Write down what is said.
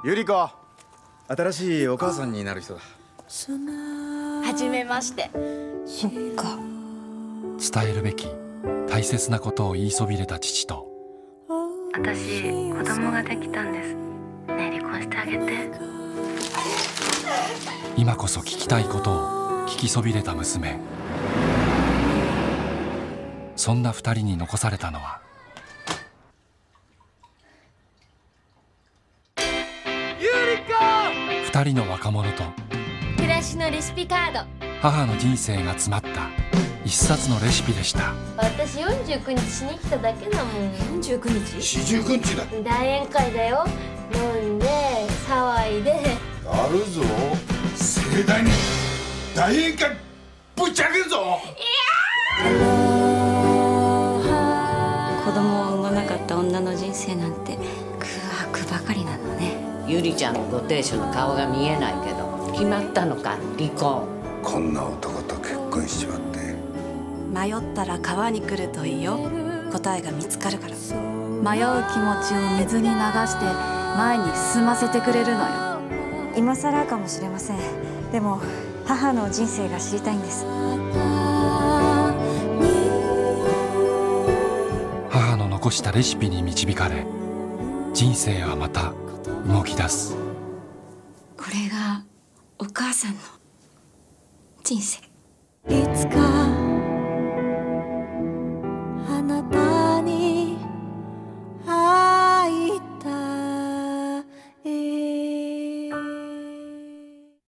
ゆり子、新しいお母さんになる人だ。 はじめまして。 そっか。 伝えるべき大切なことを言いそびれた父と、 私子供ができたんです。ねえ離婚してあげて。 今こそ聞きたいことを聞きそびれた娘。そんな二人に残されたのは、二人の若者と暮らしのレシピカード。 母の人生が詰まった一冊のレシピでした。 私49日しに来ただけだもん。 49日？ 四十九日だ。 大宴会だよ。飲んで騒いで。 やるぞ。盛大に大宴会ぶち上げるぞ。 子供を産まなかった女の人生なんて空白ばかりなのね。 ゆりちゃんのご亭主の顔が見えないけど、決まったのか離婚。 こんな男と結婚しちまって。 迷ったら川に来るといいよ。答えが見つかるから。迷う気持ちを水に流して前に進ませてくれるのよ。 今更かもしれません。でも母の人生が知りたいんです。 母の残したレシピに導かれ、人生はまた動き出す。 これがお母さんの人生。 いつか